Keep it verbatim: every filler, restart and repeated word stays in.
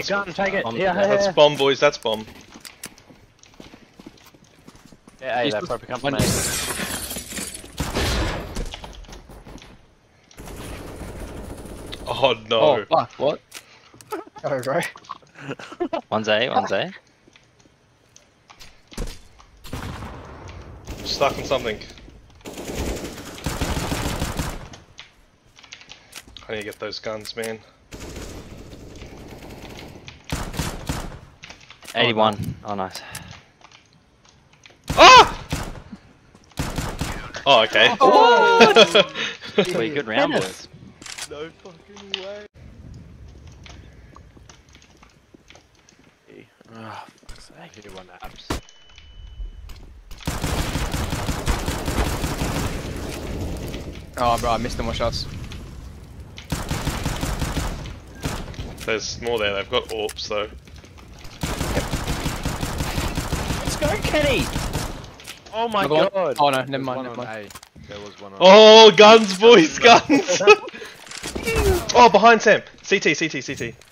That's gun, take it. Bomb. Yeah, yeah, That's yeah. bomb, boys. That's bomb. Yeah, hey, He's that just- probably comes one- from me. Oh no. Oh, fuck, what? Oh, bro. One's A, one's A. Stuck on something. I need to get those guns, man. eighty-one. Oh, nice. Ah! Oh, okay. Oh! Sweet, good round, boys. No fucking way. Oh, fuck's sake. Here one apps. Oh, bro, I missed all my shots. There's more there. They've got AWPs though. Let's go, Kenny! Oh my Another one? god! Oh, no, never There's mind, one never on mind. A. There was one on Oh, guns, boys, guns! Oh, behind Sam. C T, C T, C T.